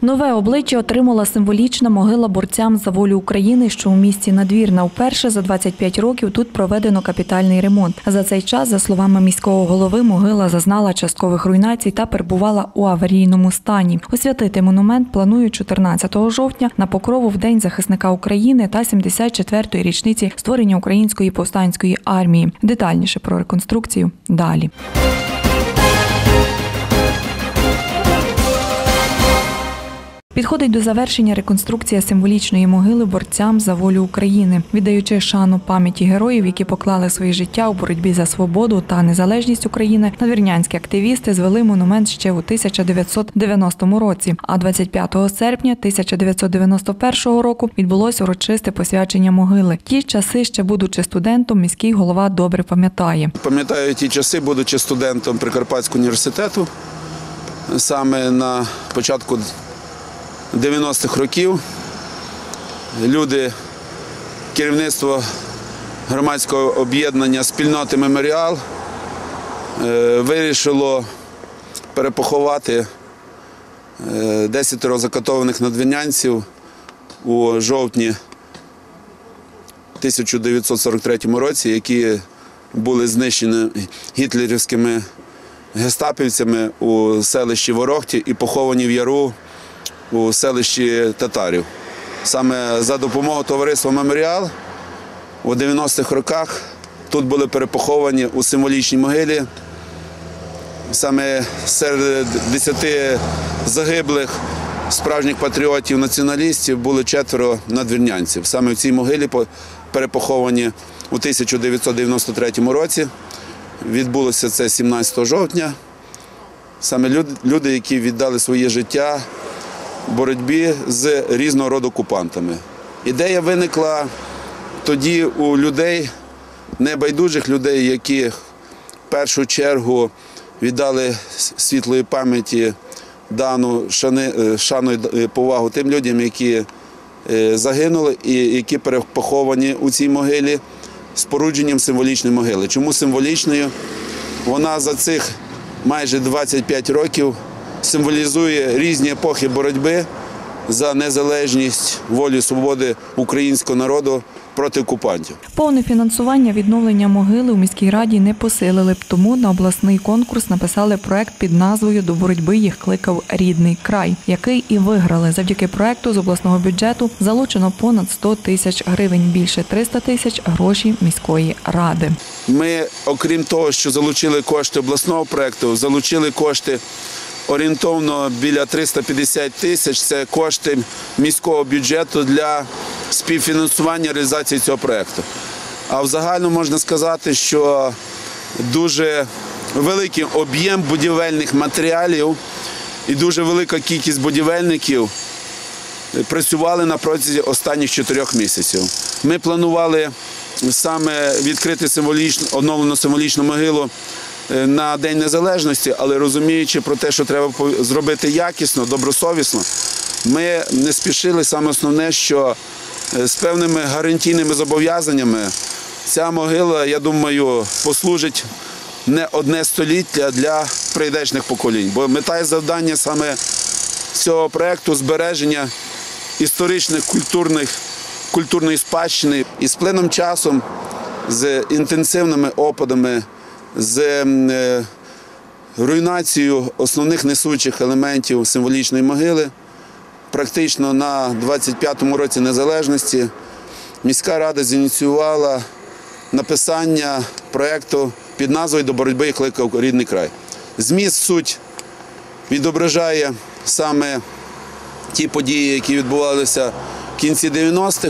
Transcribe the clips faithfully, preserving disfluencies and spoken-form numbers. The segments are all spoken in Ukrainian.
Нове обличчя отримала символічна могила борцям за волю України, що у місті Надвірна. Вперше за двадцять п'ять років тут проведено капітальний ремонт. За цей час, за словами міського голови, могила зазнала часткових руйнацій та перебувала у аварійному стані. Освятити монумент планують чотирнадцятого жовтня на Покрову в День захисника України та сімдесят четвертої річниці створення Української повстанської армії. Детальніше про реконструкцію далі. Підходить до завершення реконструкція символічної могили борцям за волю України. Віддаючи шану пам'яті героїв, які поклали своє життя у боротьбі за свободу та незалежність України, надвірнянські активісти звели монумент ще у тисяча дев'ятсот дев'яностому році. А двадцять п'ятого серпня тисяча дев'ятсот дев'яносто першого року відбулося урочисте посвячення могили. Ті часи, ще будучи студентом, міський голова добре пам'ятає. Пам'ятаю ті часи, будучи студентом Прикарпатського університету, саме на початку дев'яностих років люди, керівництво громадського об'єднання «Спільноти Меморіал» вирішило перепоховати десятеро закатованих надвірнянців у жовтні тисяча дев'ятсот сорок третьому році, які були знищені гітлерівськими гестапівцями у селищі Ворохті і поховані в яру у селищі Татарів. Саме за допомогою товариства «Меморіал» у дев'яностих роках тут були перепоховані у символічній могилі. Саме серед десяти загиблих справжніх патріотів, націоналістів були четверо надвірнянців. Саме в цій могилі перепоховані у тисяча дев'ятсот дев'яносто третьому році. Відбулося це сімнадцятого жовтня. Саме люди, які віддали своє життя боротьбі з різного роду окупантами. Ідея виникла тоді у людей, небайдужих людей, які в першу чергу віддали світлої пам'яті дану шану і повагу тим людям, які загинули і які перепоховані у цій могилі спорудженням символічної могили. Чому символічною? Вона за цих майже двадцять п'ять років символізує різні епохи боротьби за незалежність, волю і свободи українського народу проти окупантів. Повне фінансування відновлення могили у міській раді не посилили, тому на обласний конкурс написали проект під назвою «До боротьби їх кликав рідний край», який і виграли. Завдяки проекту з обласного бюджету залучено понад сто тисяч гривень, більше триста тисяч – гроші міської ради. Ми, окрім того, що залучили кошти обласного проекту, залучили кошти орієнтовно біля триста п'ятдесят тисяч – це кошти міського бюджету для співфінансування реалізації цього проєкту. А в загальному можна сказати, що дуже великий об'єм будівельних матеріалів і дуже велика кількість будівельників працювали на протязі останніх чотирьох місяців. Ми планували саме відкрити символічну, оновлену символічну могилу на День Незалежності, але розуміючи про те, що треба зробити якісно, добросовісно, ми не спішили. Саме основне, що з певними гарантійними зобов'язаннями ця могила, я думаю, послужить не одне століття для прийдешних поколінь. Бо мета і завдання саме цього проєкту – збереження історичних, культурних, культурної спадщини. І з плином часом, з інтенсивними опадами, з руйнацією основних несучих елементів символічної могили, практично на двадцять п'ятому році незалежності міська рада зініціювала написання проєкту під назвою «До боротьби їх кликав рідний край». Зміст, суть відображає саме ті події, які відбувалися в кінці дев'яностих,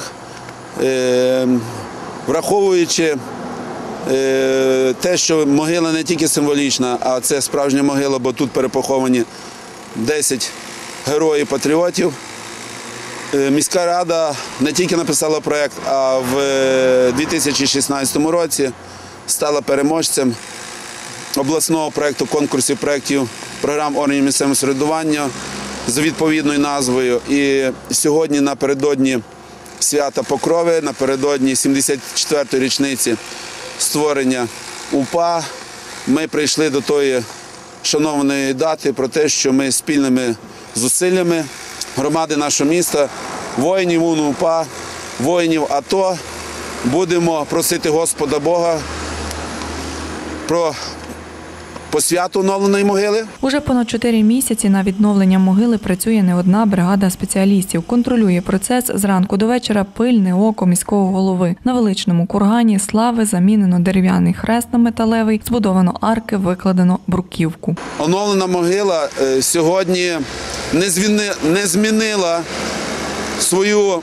враховуючи те, що могила не тільки символічна, а це справжня могила, бо тут перепоховані десять героїв-патріотів. Міська рада не тільки написала проєкт, а в дві тисячі шістнадцятому році стала переможцем обласного проєкту, конкурсів проєктів програм органів місцевого самоврядування з відповідною назвою. І сьогодні, напередодні свята Покрови, напередодні сімдесят четвертої річниці створення УПА, ми прийшли до тої шанованої дати про те, що ми спільними зусиллями громади нашого міста, воїнів УНУПА, воїнів АТО. Будемо просити Господа Бога про посвяту оновленої могили. Уже понад чотири місяці на відновлення могили працює не одна бригада спеціалістів. Контролює процес зранку до вечора пильне око міського голови. На величному кургані слави замінено дерев'яний хрест на металевий, збудовано арки, викладено бруківку. Оновлена могила е, сьогодні не, звіни, не змінила свою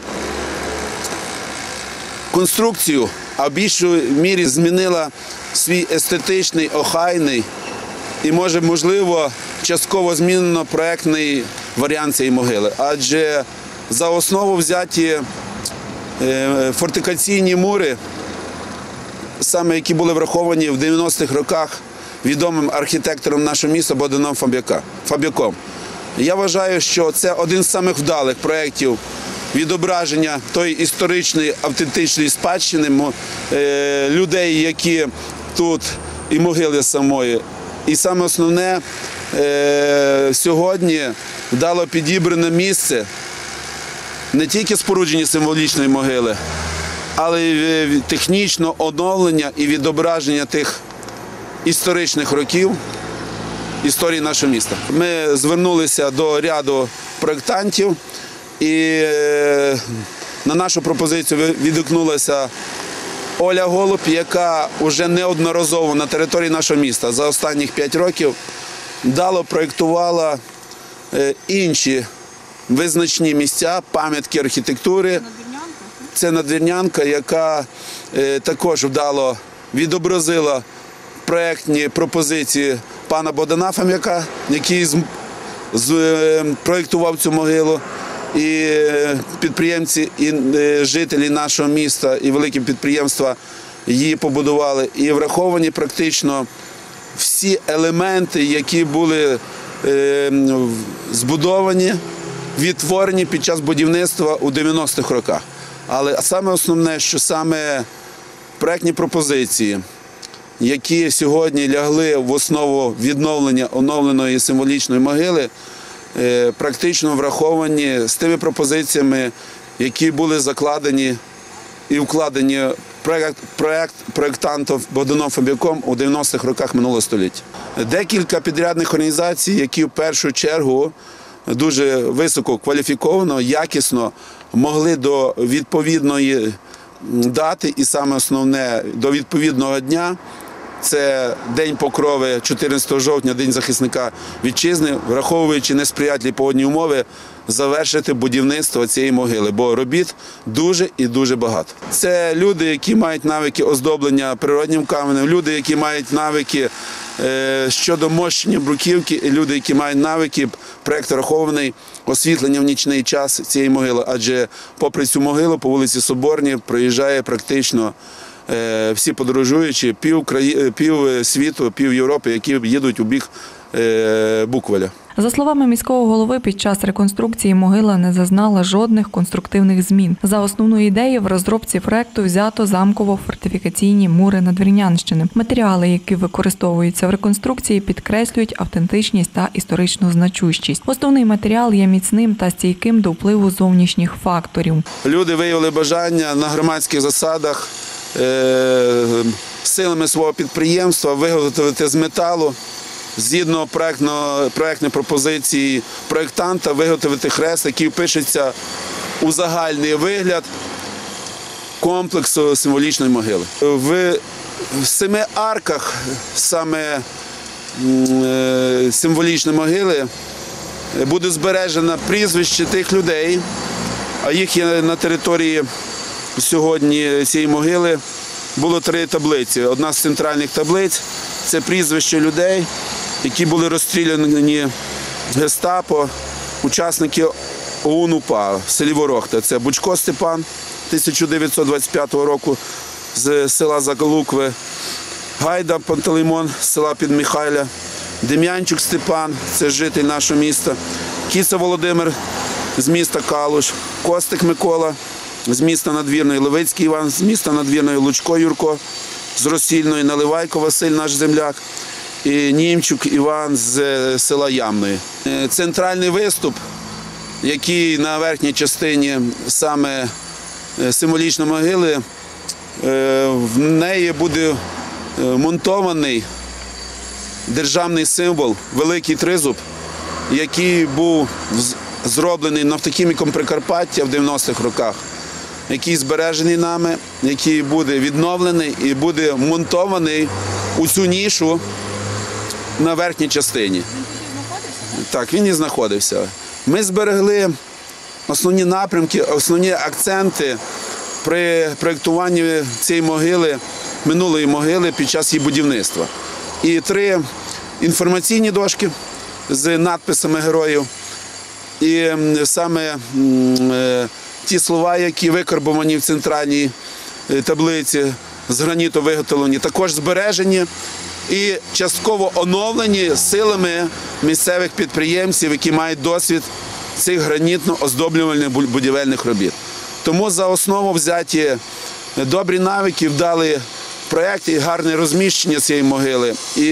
конструкцію, а в більшій мірі змінила свій естетичний, охайний і, може, можливо, частково змінено проєктний варіант цієї могили. Адже за основу взяті фортифікаційні мури, саме які були враховані в дев'яностих роках відомим архітектором нашого міста Богданом Фабяком. Я вважаю, що це один з самих вдалих проєктів відображення тої історичної автентичної спадщини людей, які тут, і могили самої. І саме основне, сьогодні вдало підібране місце не тільки спорудження символічної могили, але й технічного оновлення і відображення тих історичних років історії нашого міста. Ми звернулися до ряду проєктантів, і на нашу пропозицію відгукнулася Оля Голуб, яка вже неодноразово на території нашого міста за останніх п'ять років вдало проєктувала інші визначні місця, пам'ятки архітектури. Це Надвірнянка, яка також вдало відобразила проєктні пропозиції пана Богдана Фабяка, який проєктував цю могилу. І підприємці, і жителі нашого міста, і великі підприємства її побудували. І враховані практично всі елементи, які були збудовані, відтворені під час будівництва у дев'яностих роках. Але саме основне, що саме проєктні пропозиції, які сьогодні лягли в основу відновлення оновленої символічної могили, практично враховані з тими пропозиціями, які були закладені і вкладені проєкт, проєкт, проєктантом Богданом Фабяком у дев'яностих роках минулого століття. Декілька підрядних організацій, які в першу чергу дуже високо кваліфіковано, якісно могли до відповідної дати і саме основне до відповідного дня, це День Покрови, чотирнадцятого жовтня, День захисника вітчизни, враховуючи несприятливі погодні умови, завершити будівництво цієї могили, бо робіт дуже і дуже багато. Це люди, які мають навики оздоблення природнім каменем, люди, які мають навики щодо мощення бруківки, і люди, які мають навики, проєкт врахований освітлення в нічний час цієї могили, адже попри цю могилу по вулиці Соборній проїжджає практично всі подорожуючі, пів, краї... пів світу, пів Європи, які їдуть у бік Букваля. За словами міського голови, під час реконструкції могила не зазнала жодних конструктивних змін. За основну ідею в розробці проекту взято замково-фортифікаційні мури Надвірнянщини. Матеріали, які використовуються в реконструкції, підкреслюють автентичність та історичну значущість. Основний матеріал є міцним та стійким до впливу зовнішніх факторів. Люди виявили бажання на громадських засадах силами свого підприємства виготовити з металу, згідно проєктної пропозиції проєктанта, виготовити хрест, який впишеться у загальний вигляд комплексу символічної могили. В семи арках саме символічної могили буде збережено прізвище тих людей, а їх є на території сьогодні цієї могили. Було три таблиці. Одна з центральних таблиць – це прізвище людей, які були розстріляні гестапо, учасники ОУН-УПА в селі Ворохта. Це Бучко Степан тисяча дев'ятсот двадцять п'ятого року з села Заколукви, Гайда Пантелеймон з села Підмихайля, Дем'янчук Степан, це житель нашого міста, Кіца Володимир з міста Калуш, Костик Микола з міста Надвірної, Левицький Іван з міста Надвірної, Лучко Юрко з Росільної, Наливайко Василь, наш земляк, і Німчук Іван з села Ямної. Центральний виступ який на верхній частині саме символічної могили, в неї буде монтований державний символ Великий Тризуб, який був зроблений нафтохіміком Прикарпаття в дев'яностих роках, який збережений нами, який буде відновлений і буде монтований у цю нішу на верхній частині. Він тут знаходився? Так, він і знаходився. Ми зберегли основні напрямки, основні акценти при проєктуванні цієї могили, минулої могили під час її будівництва. І три інформаційні дошки з надписами героїв, і саме ті слова, які викарбовані в центральній таблиці, з граніту виготовлені, також збережені і частково оновлені силами місцевих підприємців, які мають досвід цих гранітно-оздоблювальних будівельних робіт. Тому за основу взяті добрі навики, вдалі проєкт і гарне розміщення цієї могили, і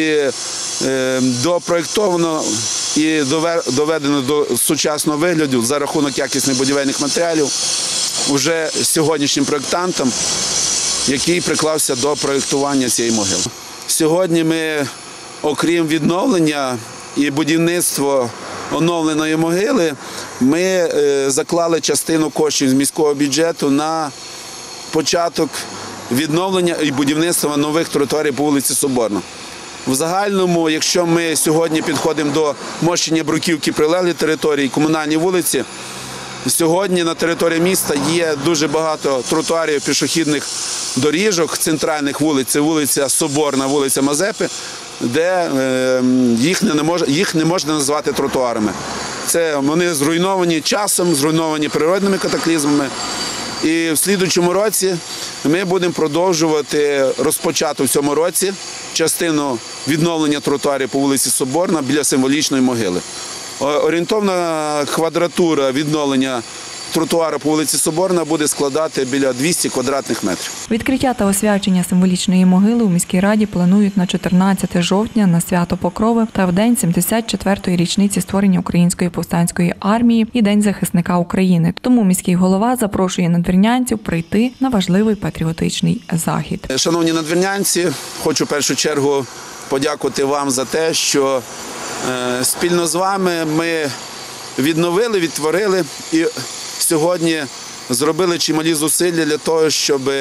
е, допроєктовано і доведено до сучасного вигляду за рахунок якісних будівельних матеріалів уже сьогоднішнім проєктантом, який приклався до проєктування цієї могили. Сьогодні ми, окрім відновлення і будівництва оновленої могили, ми е, заклали частину коштів з міського бюджету на початок відновлення і будівництва нових тротуарів по вулиці Соборна. В загальному, якщо ми сьогодні підходимо до мощення бруківки прилеглої території, комунальні вулиці, сьогодні на території міста є дуже багато тротуарів, пішохідних доріжок, центральних вулиць, це вулиця Соборна, вулиця Мазепи, де е, їх, не мож, їх не можна назвати тротуарами. Це вони зруйновані часом, зруйновані природними катаклізмами. І в слідуючому році ми будемо продовжувати розпочату в цьому році частину відновлення тротуарів по вулиці Соборна біля символічної могили. Орієнтовна квадратура відновлення тротуару по вулиці Соборна буде складати біля двісті квадратних метрів. Відкриття та освячення символічної могили у міській раді планують на чотирнадцяте жовтня на свято Покрови та в день сімдесят четвертої річниці створення Української повстанської армії і День захисника України. Тому міський голова запрошує надвірнянців прийти на важливий патріотичний захід. Шановні надвірнянці, хочу в першу чергу подякувати вам за те, що е, спільно з вами ми відновили, відтворили і сьогодні зробили чималі зусилля для того, щоб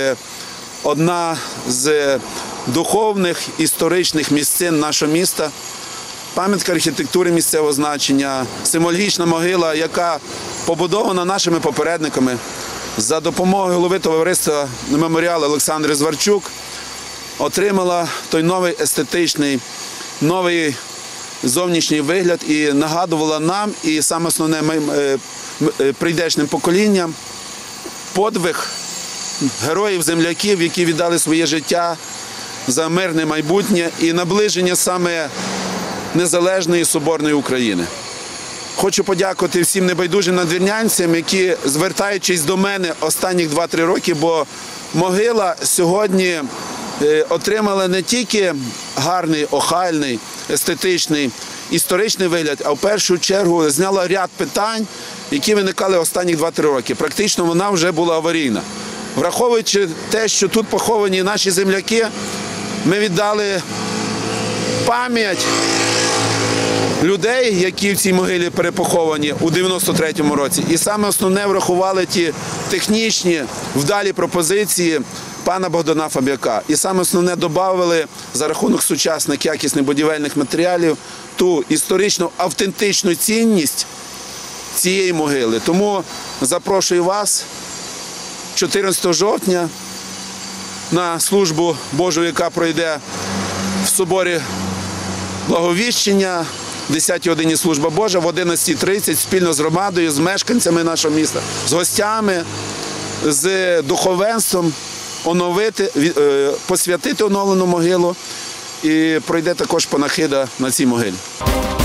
одна з духовних історичних місцин нашого міста, пам'ятка архітектури місцевого значення, символічна могила, яка побудована нашими попередниками за допомогою голови товариства меморіалу Олександри Зварчук, отримала той новий естетичний, новий зовнішній вигляд і нагадувала нам, і саме основне прийдешнім поколінням, подвиг героїв-земляків, які віддали своє життя за мирне майбутнє і наближення саме незалежної соборної України. Хочу подякувати всім небайдужим надвірнянцям, які, звертаючись до мене останніх два-три роки, бо могила сьогодні отримала не тільки гарний, охайний, естетичний, історичний вигляд, а в першу чергу зняла ряд питань, які виникали останні два-три роки. Практично вона вже була аварійна. Враховуючи те, що тут поховані наші земляки, ми віддали пам'ять людей, які в цій могилі перепоховані у дев'яносто третьому році. І саме основне врахували ті технічні, вдалі пропозиції пана Богдана Фаб'яка. І саме основне додали за рахунок сучасних якісних будівельних матеріалів ту історичну автентичну цінність цієї могили. Тому запрошую вас чотирнадцятого жовтня на службу Божу, яка пройде в соборі Благовіщення, в десятій годині служба Божа, в одинадцятій тридцять спільно з громадою, з мешканцями нашого міста, з гостями, з духовенством оновити, посвятити оновлену могилу і пройде також панахида на цій могилі.